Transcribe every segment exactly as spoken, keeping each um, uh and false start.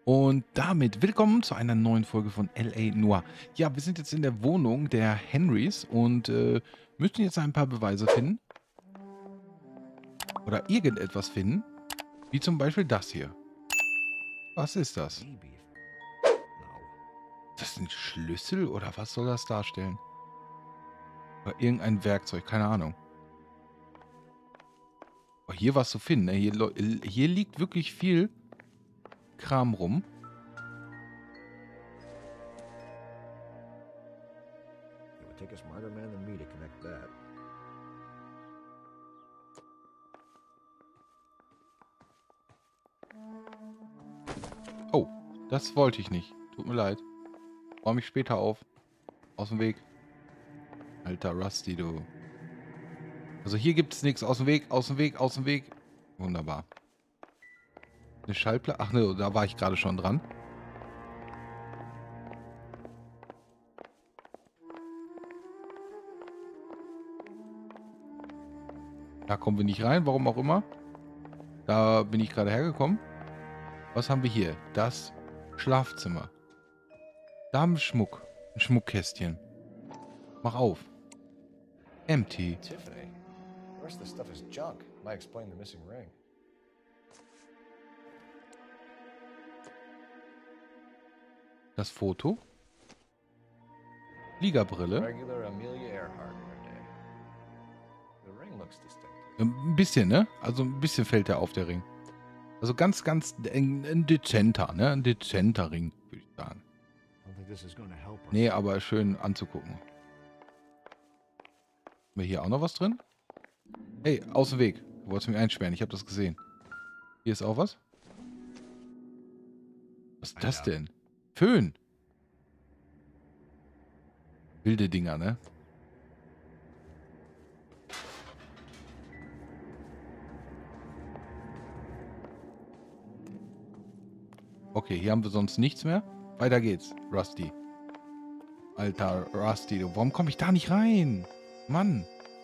Und damit willkommen zu einer neuen Folge von L A Noire. Ja, wir sind jetzt in der Wohnung der Henrys und äh, müssen jetzt ein paar Beweise finden. Oder irgendetwas finden. Wie zum Beispiel das hier. Was ist das? Ist das ein Schlüssel oder was soll das darstellen? Oder irgendein Werkzeug, keine Ahnung. Oh, hier was zu finden. Ne? Hier, hier liegt wirklich viel Kram rum. Take a smarter man than me to connect that. Oh, das wollte ich nicht. Tut mir leid. Räume ich später auf. Aus dem Weg. Alter Rusty, du. Also hier gibt es nichts. Aus dem Weg, aus dem Weg, aus dem Weg. Wunderbar. Eine Schallplatte. Ach ne, da war ich gerade schon dran. Da kommen wir nicht rein, warum auch immer. Da bin ich gerade hergekommen. Was haben wir hier? Das Schlafzimmer. Damenschmuck. Ein Schmuckkästchen. Mach auf. Empty. Tiffany. The rest of the stuff is junk. Might explain the missing ring. Das Foto. Fliegerbrille. Regular Amelia Earhart in her day. The ring looks distinctive. Ein bisschen, ne? Also ein bisschen fällt der auf, der Ring. Also ganz, ganz ein, ein dezenter, ne? Ein dezenter Ring, würde ich sagen. Nee, aber schön anzugucken. Haben wir hier auch noch was drin? Hey, aus dem Weg. Du wolltest mich einsperren, ich habe das gesehen. Hier ist auch was. Was ist das denn? Föhn. Wilde Dinger, ne? Okay, hier haben wir sonst nichts mehr. Weiter geht's, Rusty. Alter, Rusty, warum komme ich da nicht rein? Mann.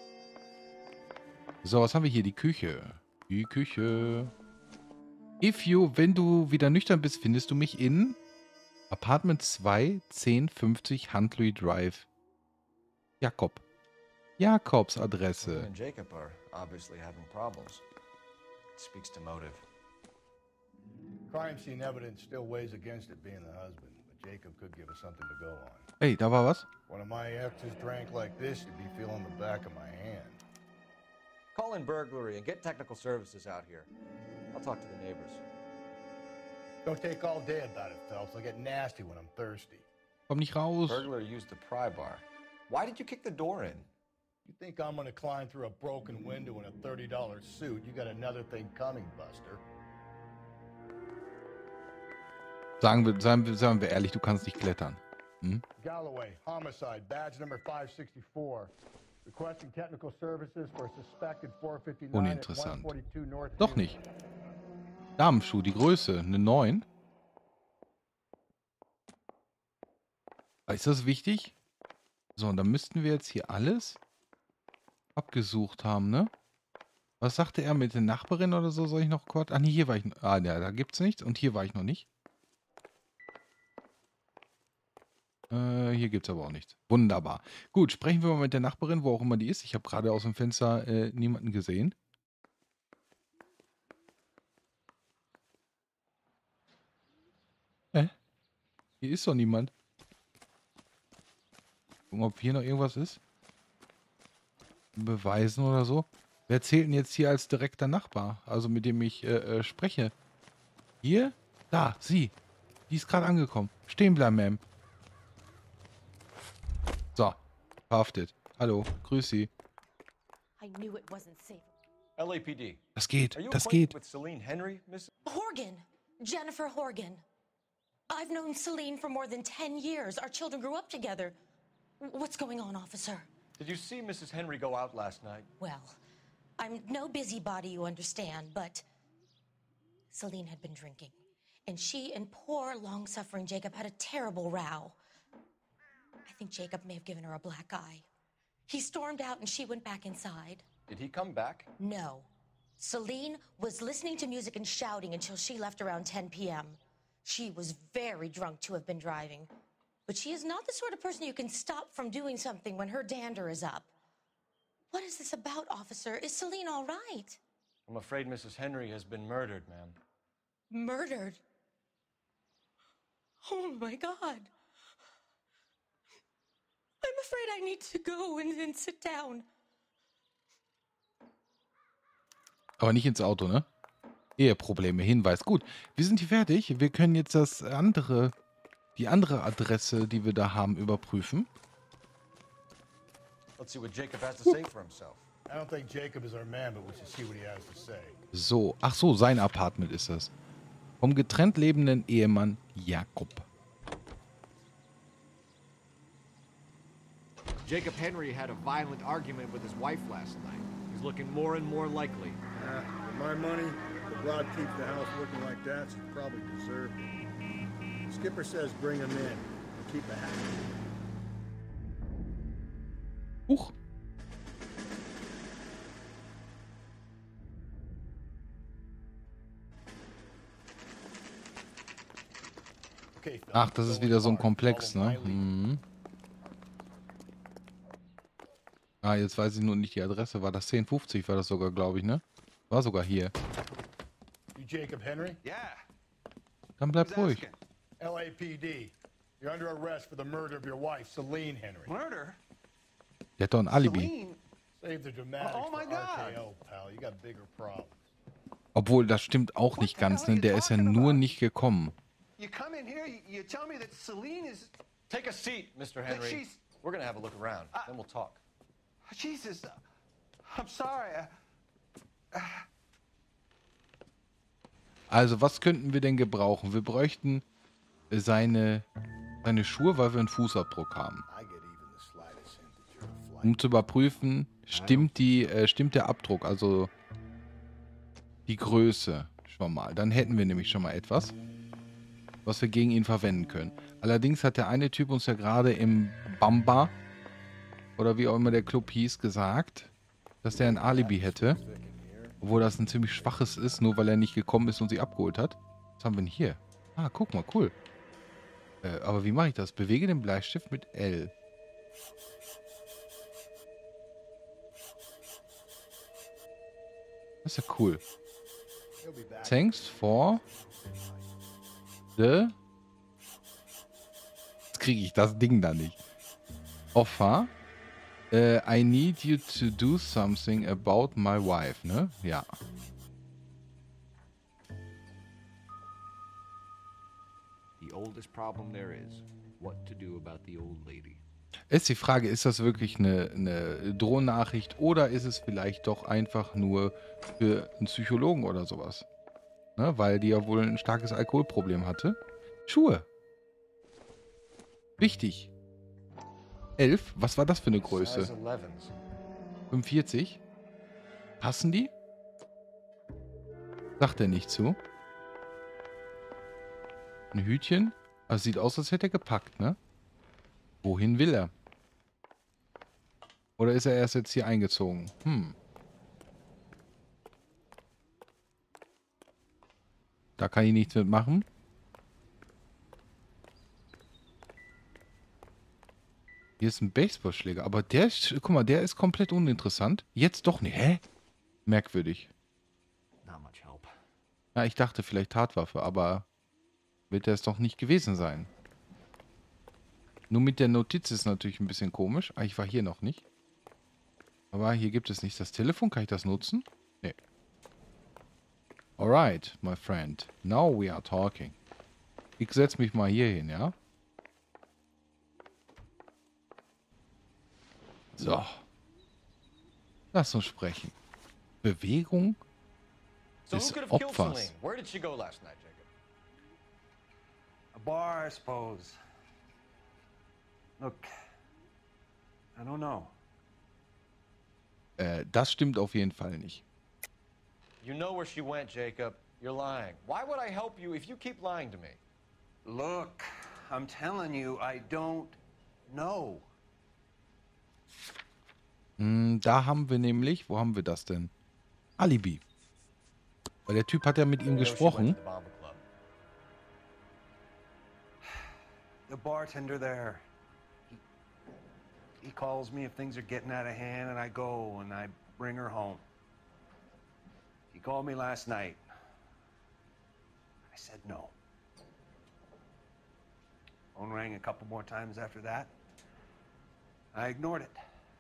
So, was haben wir hier? Die Küche. Die Küche. If you, wenn du wieder nüchtern bist, findest du mich in Apartment zwei, zehn fünfzig Huntley Drive. Jakob. Jakobs Adresse. And Jacob are obviously having problems. It speaks to motive. Crime scene evidence still weighs against it being the husband, but Jacob could give us something to go on. Hey, da war was? One of my exes drank like this, you'd be feeling the back of my hand. Call in burglary and get technical services out here. I'll talk to the neighbors. Don't take all day about it, Phelps. I'll get nasty when I'm thirsty. Komm nicht raus. Burglar used the pry bar. Why did you kick the door in? You think I'm gonna climb through a broken window in a thirty dollar suit? You got another thing coming, Buster. Sagen wir, sagen, wir, sagen wir ehrlich, du kannst nicht klettern. Hm? Galloway, homicide, badge number five sixty-four. Requesting technical services for a suspected four fifty-nine at one forty-two North. Doch nicht. Damenschuh, die Größe, eine neun. Ist das wichtig? So, und dann müssten wir jetzt hier alles abgesucht haben, ne? Was sagte er mit der Nachbarin oder so? Soll ich noch kurz... Ah, nee, hier war ich... Ah, ja, da gibt's nichts. Und hier war ich noch nicht. Äh, hier gibt's aber auch nichts. Wunderbar. Gut, sprechen wir mal mit der Nachbarin, wo auch immer die ist. Ich habe gerade aus dem Fenster äh, niemanden gesehen. Hä? Hier ist doch niemand. Gucken, ob hier noch irgendwas ist. Beweisen oder so. Wer zählt denn jetzt hier als direkter Nachbar? Also mit dem ich äh, äh, spreche. Hier? Da, sie. Die ist gerade angekommen. Stehen bleiben, Ma'am. So, verhaftet. Hallo, grüß Sie. I knew it wasn't safe. L A P D. Das geht, Are you das acquainted geht. with Celine Henry, Miss? Horgan! Jennifer Horgan. I've known Celine for more than ten years. Our children grew up together. What's going on, officer? Did you see Missus Henry go out last night? Well, I'm no busybody, you understand, but Celine had been drinking. And she and poor, long-suffering Jacob had a terrible row. I think Jacob may have given her a black eye. He stormed out and she went back inside. Did he come back? No. Celine was listening to music and shouting until she left around ten p m She was very drunk to have been driving. But she is not the sort of person you can stop from doing something when her dander is up. What is this about, officer? Is Celine all right? I'm afraid Missus Henry has been murdered, ma'am. Murdered? Oh my God. I'm afraid I need to go and, and sit down. Aber nicht ins Auto, ne? Eheprobleme, Hinweis. Gut, wir sind hier fertig. Wir können jetzt das andere, die andere Adresse, die wir da haben, überprüfen. Let's see what Jacob has to say for himself. I don't think Jacob is our man, but we should see what he has to say. So, ach so, sein Apartment ist das. Vom getrennt lebenden Ehemann Jakob. Jacob Henry had a violent argument with his wife last night. He's looking more and more likely. Uh, for my money, the broad keeps the house looking like that, so probably deserved it. Skipper says bring him in and keep it happy. Huch. Ach, das ist wieder so ein Komplex, ne? Mhm. Ah, jetzt weiß ich nur nicht die Adresse. War das zehn fünfzig, war das sogar, glaube ich, ne? War sogar hier. You Jacob Henry? Yeah. Dann bleib ruhig. L A P D. You're under arrest for the murder of your wife, Celine Henry. Murder? Der hat doch ein Alibi. Celine? Save the dramatics Oh my for R K God. O, pal. You got bigger problems. Obwohl, das stimmt auch nicht ganz, ne? Der ist ja nur nicht gekommen. You come in here, you, you tell me that Celine is... Take a seat, Mister That Henry. she's- We're gonna have a look around, Uh, then we'll talk. Jesus, I'm sorry. I- Also, was könnten wir denn gebrauchen? Wir bräuchten seine, seine Schuhe, weil wir einen Fußabdruck haben. I get even the slightest hint that you're a flight. Um zu überprüfen, stimmt, die, äh, stimmt der Abdruck, also die Größe schon mal. Dann hätten wir nämlich schon mal etwas, was wir gegen ihn verwenden können. Allerdings hat der eine Typ uns ja gerade im Bamba, oder wie auch immer der Club hieß, gesagt, dass der ein Alibi hätte. Obwohl das ein ziemlich schwaches ist, nur weil er nicht gekommen ist und sie abgeholt hat. Was haben wir denn hier? Ah, guck mal, cool. Äh, aber wie mache ich das? Bewege den Bleistift mit L. Das ist ja cool. He'll be back. Thanks for the... Jetzt kriege ich das Ding da nicht. Offer. Äh, I need you to do something about my wife, ne? Ja. The oldest problem there is, what to do about the old lady. Ist die Frage, ist das wirklich eine, eine Drohnachricht oder ist es vielleicht doch einfach nur für einen Psychologen oder sowas? Ne? Weil die ja wohl ein starkes Alkoholproblem hatte. Schuhe. Wichtig. elf. Was war das für eine Größe? Size elevens. fünfundvierzig. Passen die? Sagt er nicht zu. Ein Hütchen. Also sieht aus, als hätte er gepackt, ne? Wohin will er? Oder ist er erst jetzt hier eingezogen? Hm. Da kann ich nichts mitmachen. Hier ist ein Baseballschläger. Aber der ist, guck mal, der ist komplett uninteressant. Jetzt doch nicht. Hä? Merkwürdig. Not much help. Ja, ich dachte vielleicht Tatwaffe, aber wird er es doch nicht gewesen sein. Nur mit der Notiz ist natürlich ein bisschen komisch. Ah, ich war hier noch nicht. Aber hier gibt es nicht das Telefon. Kann ich das nutzen? Nee. Alright, my friend. Now we are talking. Ich setze mich mal hier hin, ja? So. Lass uns sprechen. Bewegung So who des could have killed Opfers. Celine? Where did she go last night, Jacob? A bar, I suppose. Look, I don't know. Äh, das stimmt auf jeden Fall nicht. You know where she went, Jacob. You're lying. Why would I help you if you keep lying to me? Look, I'm telling you, I don't know. Hm, da haben wir nämlich, wo haben wir das denn? Alibi. Weil der Typ hat ja mit ihm You know she went gesprochen. to the Bomber Club. the bartender there. He, he calls me if things are getting out of hand, and I go and I bring her home. He called me last night. I said no. Phone rang a couple more times after that. I ignored it.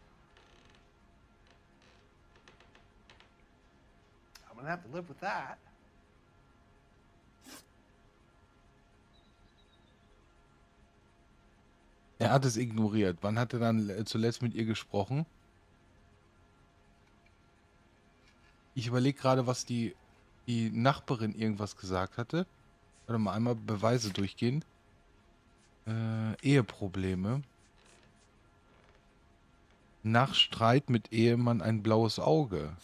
I'm gonna have to live with that. Er hat es ignoriert. Wann hat er dann äh, zuletzt mit ihr gesprochen? Ich überlege gerade, was die, die Nachbarin irgendwas gesagt hatte. Warte mal, einmal Beweise durchgehen. Äh, Eheprobleme. Nach Streit mit Ehemann ein blaues Auge.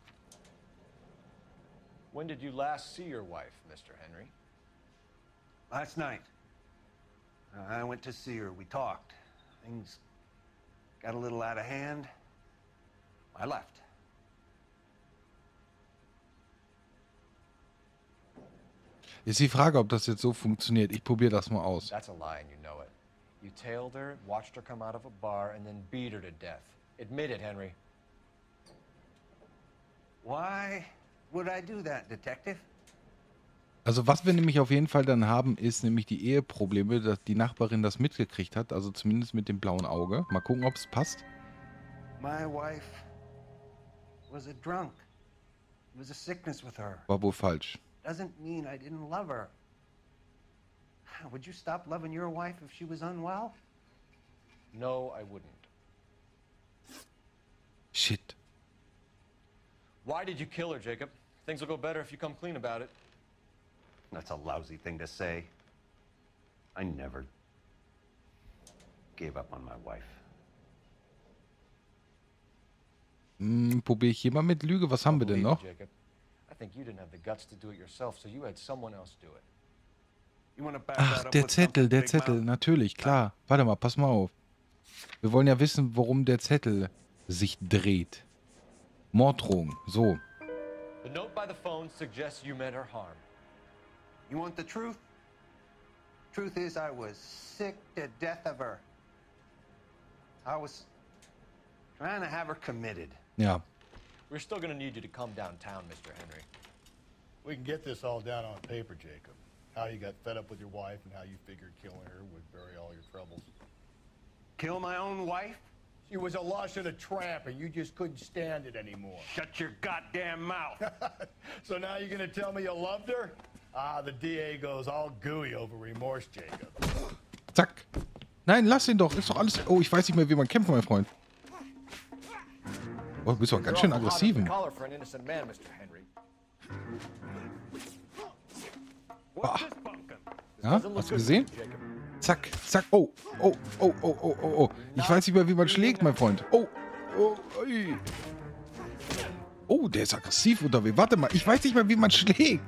When did you last see your wife, Mister Henry? Last night. Uh, I went to see her. We talked. Things got a little out of hand. I left. Ist die Frage, ob das jetzt so funktioniert. Ich probiere das mal aus. That's a lie and you know it. You tailed her, watched her come out of a bar, and then beat her to death. Admit it, Henry. Why would I do that, Detective? Also was wir nämlich auf jeden Fall dann haben, ist nämlich die Eheprobleme, dass die Nachbarin das mitgekriegt hat. Also zumindest mit dem blauen Auge. Mal gucken, ob es passt. My wife was a drunk. It was a sickness with her. War wohl falsch. Doesn't mean I didn't love her. Would you stop loving your wife if she was unwell? No, I wouldn't. Shit. Why did you kill her, Jacob? Things will go better if you come clean about it. That's a lousy thing to say. I never gave up on my wife. Hm, probiere ich hier mal mit Lüge. Was haben wir denn noch? Jacob, I think you didn't have the guts to do it yourself, so you had someone else do it. You want to back Ach, that up der with Zettel, something, der Big Zettel. Mouth? Natürlich, klar. Warte mal, pass mal auf. Wir wollen ja wissen, worum der Zettel sich dreht. Morddrohung. So. The note by the phone suggests you meant her harm. You want the truth? Truth is, I was sick to death of her. I was trying to have her committed. Ja. We're still gonna need you to come downtown, Mister Henry. We can get this all down on paper, Jacob. How you got fed up with your wife and how you figured killing her would bury all your troubles. Kill my own wife? She was a lush and a tramp, and you just couldn't stand it anymore. Shut your goddamn mouth. So now you're gonna tell me you loved her? Ah, the D A goes all gooey over remorse, Jacob. Zack. Nein, lass ihn doch. Ist doch alles... Oh, ich weiß nicht mehr, wie man kämpft, mein Freund. Oh, du bist doch ganz schön aggressiv. Collar for an innocent man, Mister Henry. Ah. Ja, hast du gesehen? Zack, zack. Oh, oh, oh, oh, oh, oh, oh. Ich weiß nicht mehr, wie man schlägt, mein Freund. Oh, oh, ui. Oh, der ist aggressiv unterwegs. Warte mal, ich weiß nicht mehr, wie man schlägt.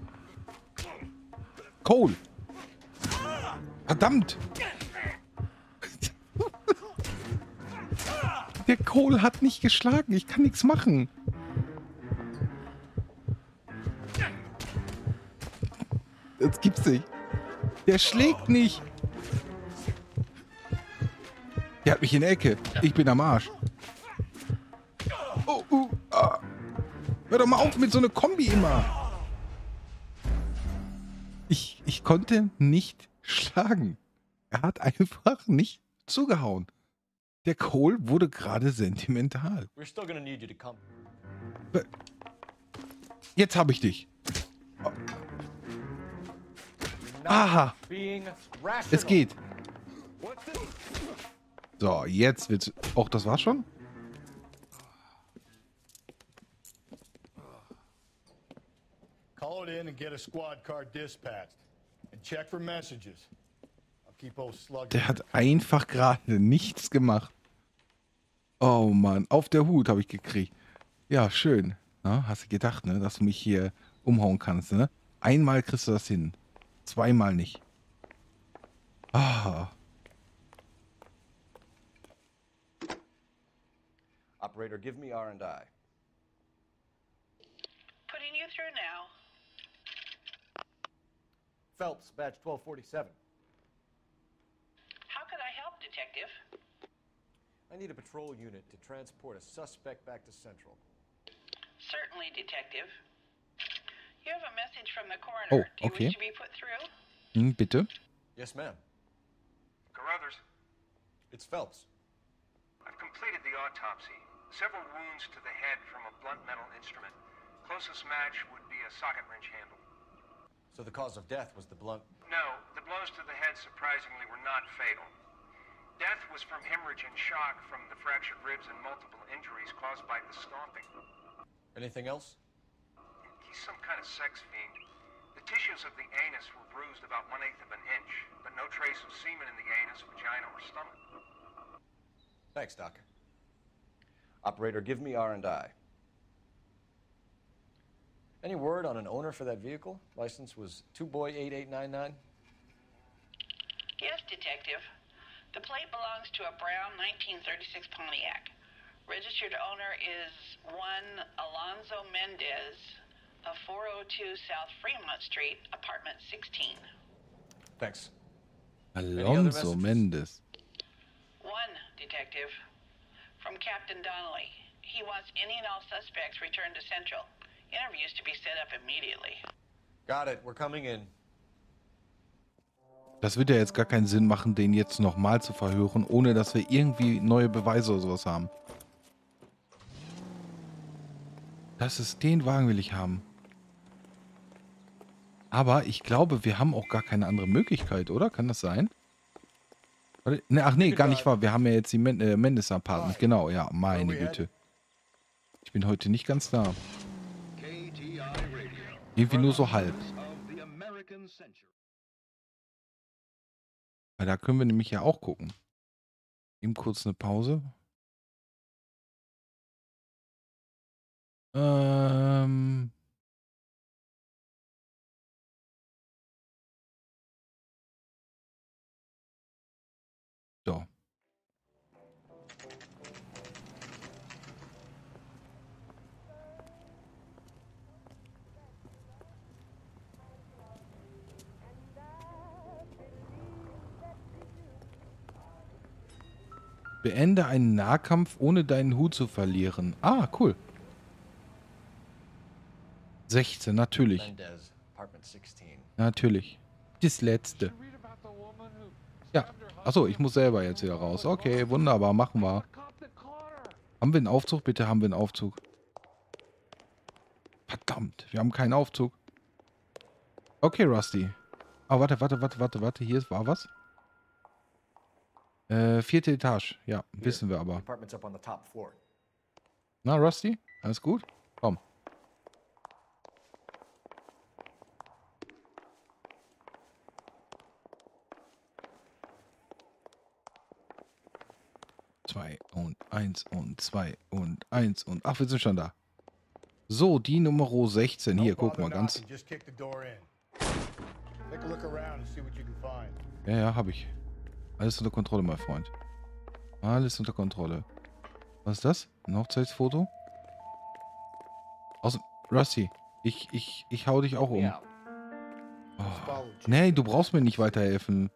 Cole. Verdammt. Der Cole hat nicht geschlagen. Ich kann nichts machen. Das gibt's nicht. Der schlägt nicht. Der hat mich in der Ecke. Ich bin am Arsch. Oh, uh, ah. Hör doch mal auf mit so einer Kombi immer. Ich, ich konnte nicht schlagen. Er hat einfach nicht zugehauen. Der Cole wurde gerade sentimental. We're still gonna need you to come. Jetzt habe ich dich. Oh. Aha. Being rational. Es geht. So, jetzt wird's... Och, das war's schon? Call it in and get a squad car dispatched. And check for messages. I'll keep old Slugger. Der hat einfach gerade nichts gemacht. Oh Mann, auf der Hut habe ich gekriegt. Ja, schön. Na, hast du gedacht, ne, dass du mich hier umhauen kannst, ne? Einmal kriegst du das hin. Zweimal nicht. Ah. Operator, give me R and I. Putting you through now. Phelps, badge twelve forty-seven. Detective. I need a patrol unit to transport a suspect back to Central. Certainly, Detective. You have a message from the coroner. Oh, Do you okay. wish to be put through? Hm, bitte. Yes, ma'am. Carruthers, It's Phelps. I've completed the autopsy. Several wounds to the head from a blunt metal instrument. Closest match would be a socket wrench handle. So the cause of death was the blunt. No, the blows to the head surprisingly were not fatal. Death was from hemorrhage and shock from the fractured ribs and multiple injuries caused by the stomping. Anything else? He's some kind of sex fiend. The tissues of the anus were bruised about one-eighth of an inch, but no trace of semen in the anus, vagina, or stomach. Thanks, Doc. Operator, give me R and I. Any word on an owner for that vehicle? License was two boy eight eight nine nine. Yes, Detective. The plate belongs to a brown nineteen thirty-six Pontiac. Registered owner is one Alonzo Mendez of four oh two South Fremont Street, apartment sixteen. Thanks. Alonso messages? Mendes. One, Detective. From Captain Donnelly. He wants any and all suspects returned to Central. Interviews to be set up immediately. Got it. We're coming in. Das wird ja jetzt gar keinen Sinn machen, den jetzt nochmal zu verhören, ohne dass wir irgendwie neue Beweise oder sowas haben. Das ist, den Wagen will ich haben. Aber ich glaube, wir haben auch gar keine andere Möglichkeit, oder? Kann das sein? Warte, ne, ach nee, gar nicht wahr. Wir haben ja jetzt die Men äh, Mendes Apartment. Genau, ja, meine Güte. Ich bin heute nicht ganz da. Irgendwie nur so halb. Weil da können wir nämlich ja auch gucken. Eben kurz eine Pause. Ähm... So. Beende einen Nahkampf, ohne deinen Hut zu verlieren. Ah, cool. sechzehn, natürlich. Mendez, apartment sixteen. Natürlich. Das letzte. Ja. Achso, ich muss selber jetzt wieder raus. Okay, wunderbar, machen wir. Haben wir einen Aufzug? Bitte haben wir einen Aufzug. Verdammt, wir haben keinen Aufzug. Okay, Rusty. Oh, warte, warte, warte, warte, warte. Hier war was. Äh, vierte Etage. Ja, wissen wir aber. Apartment's up on the top floor. Na, Rusty? Alles gut? Komm. Zwei und eins und zwei und eins und... Ach, wir sind schon da. So, die Nummer sechzehn. Hier, guck mal ganz... Ja, ja, hab ich. Alles unter Kontrolle, mein Freund. Alles unter Kontrolle. Was ist das? Ein Hochzeitsfoto? Aus... Rusty, ich, ich, ich hau dich auch um. Oh. Nee, du brauchst mir nicht weiterhelfen.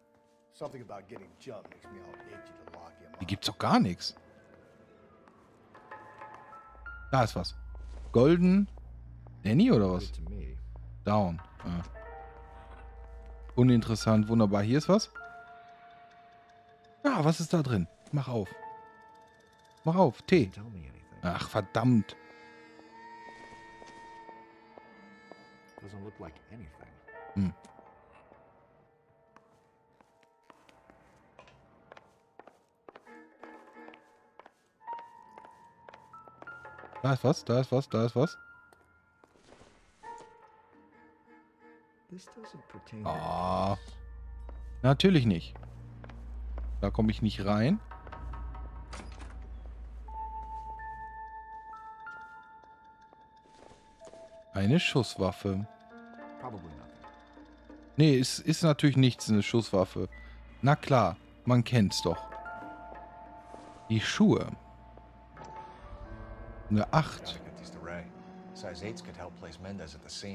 Hier gibt's doch gar nichts. Da ist was. Golden. Danny oder was? Down. Ah. Uninteressant. Wunderbar. Hier ist was. Ah, was ist da drin? Mach auf. Mach auf. Tee. Ach, verdammt. Hm. Da ist was, da ist was, da ist was. Ah, natürlich nicht. Da komme ich nicht rein. Eine Schusswaffe. Nee, ist, ist natürlich nichts, eine Schusswaffe. Na klar, man kennt's doch. Die Schuhe. Eine acht.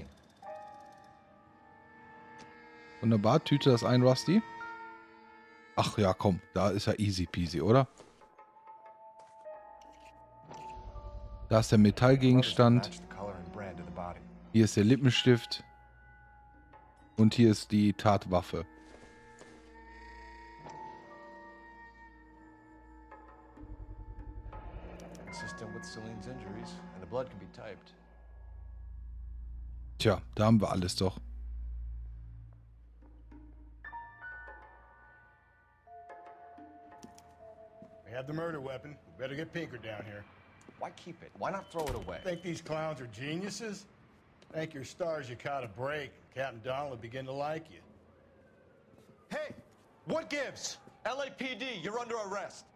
Wunderbar, tüte das ein, Rusty. Ach ja, komm, da ist ja easy peasy, oder? Da ist der Metallgegenstand. Hier ist der Lippenstift. Und hier ist die Tatwaffe. Tja, da haben wir alles doch. We have the murder weapon. We better get Pinker down here. Why keep it? Why not throw it away? Think these clowns are geniuses? Thank your stars you caught a break. Captain Donald will begin to like you. Hey, what gives? L A P D, you're under arrest.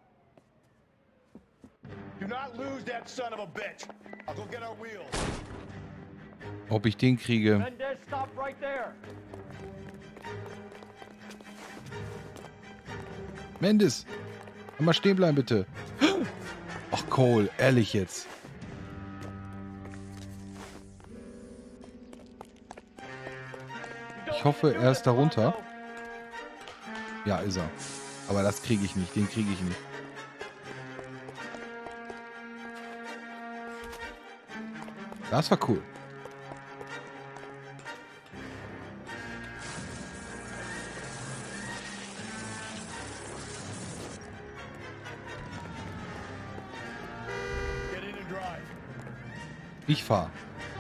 Do not lose that son of a bitch. I'll go get our wheels. Ob ich den kriege? Mendez, stop right there. Mendes! Einmal stehen bleiben, bitte. Ach, Cole, ehrlich jetzt. Ich hoffe, er ist da runter. Ja, ist er. Aber das kriege ich nicht. Den kriege ich nicht. Das war cool. Get in and drive. Ich fahr.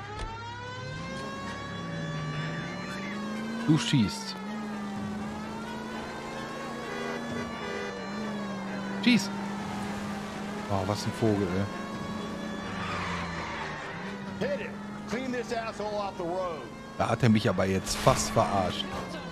Du schießt. Schieß! Oh, was ein Vogel, ey. Hit it. Clean this asshole off the road. Da hat er mich aber jetzt fast verarscht.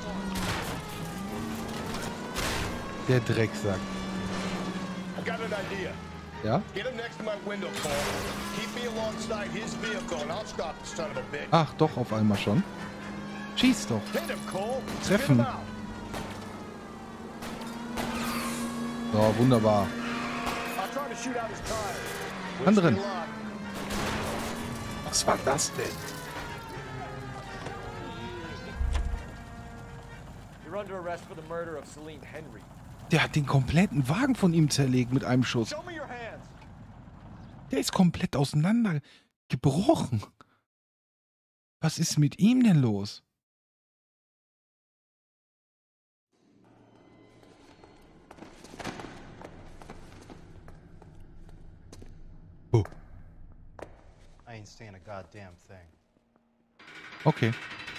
Der Drecksack. I got an idea. Ja? Get him next to my window, Cole. Keep me alongside his vehicle and I'll stop the son of a bitch. Ach, doch, auf einmal schon. Schieß doch. Hit him, Cole. Treffen. Get him out. So, wunderbar. I'll try to shoot out his tires. Wish Anderen. me luck. Was war das denn? You're under arrest for the murder of Celine Henry. Der hat den kompletten Wagen von ihm zerlegt mit einem Schuss. Show me your hands. Der ist komplett auseinandergebrochen. Was ist mit ihm denn los? Oh. I ain't saying a goddamn thing. Okay.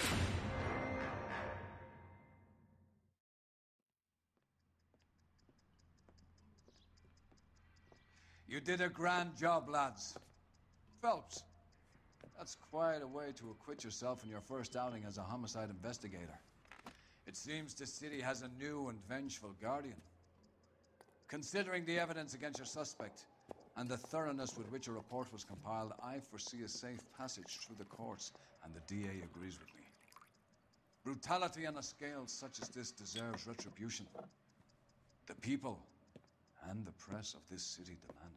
You did a grand job, lads. Phelps, that's quite a way to acquit yourself in your first outing as a homicide investigator. It seems the city has a new and vengeful guardian. Considering the evidence against your suspect and the thoroughness with which a report was compiled, I foresee a safe passage through the courts, and the D A agrees with me. Brutality on a scale such as this deserves retribution. The people and the press of this city demand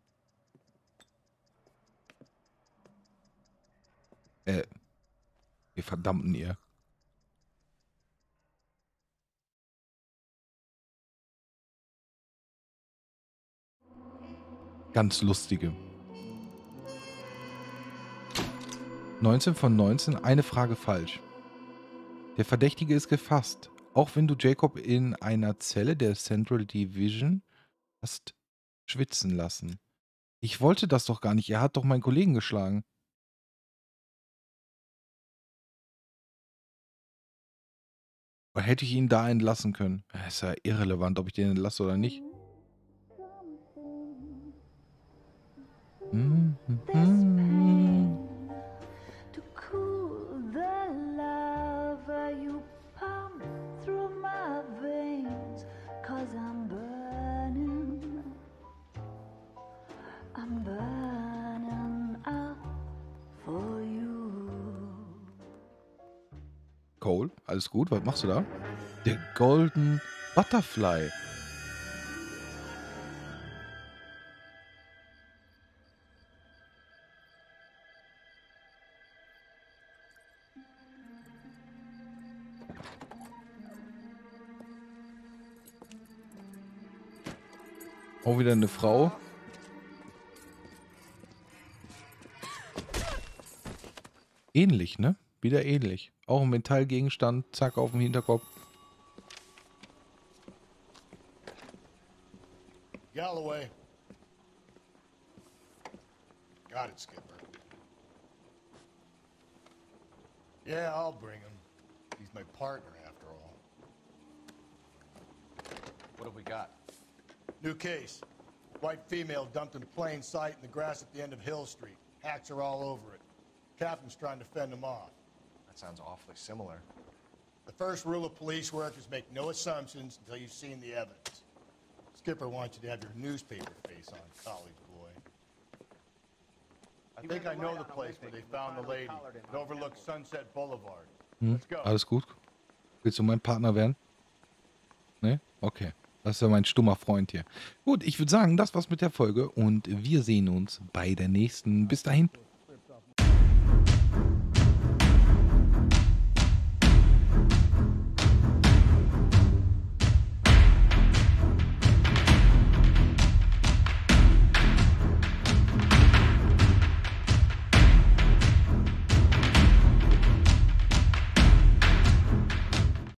it. Äh. Ihr verdammten ihr. Ganz lustige. neunzehn von neunzehn, eine Frage falsch. Der Verdächtige ist gefasst. Auch wenn du Jacob in einer Zelle der Central Division hast schwitzen lassen. Ich wollte das doch gar nicht. Er hat doch meinen Kollegen geschlagen. Oder hätte ich ihn da entlassen können? Ja, ist ja irrelevant, ob ich den entlasse oder nicht. Mhm. To cool the lava you pump through my veins, 'cause I'm burning, I'm burning up for you. Cole, alles gut? Was machst du da? Der Golden Butterfly. Auch wieder eine Frau. Ähnlich, ne? Wieder ähnlich. Auch ein Metallgegenstand, zack, auf dem Hinterkopf. Galloway. Got it, Skipper. Yeah, I'll bring him. He's my partner, after all. What have we got? New case. White female dumped in plain sight in the grass at the end of Hill Street. Hacks are all over it. Captain's trying to fend them off. That sounds awfully similar. The first rule of police work is make no assumptions until you've seen the evidence. Skipper wants you to have your newspaper face on, college boy. I think I know the place where they found the lady. It overlooks Sunset Boulevard. Hm, Let's go. alles gut. Willst du mein Partner werden? Ne? Okay. Das ist ja mein stummer Freund hier. Gut, ich würde sagen, das war's mit der Folge und wir sehen uns bei der nächsten. Bis dahin.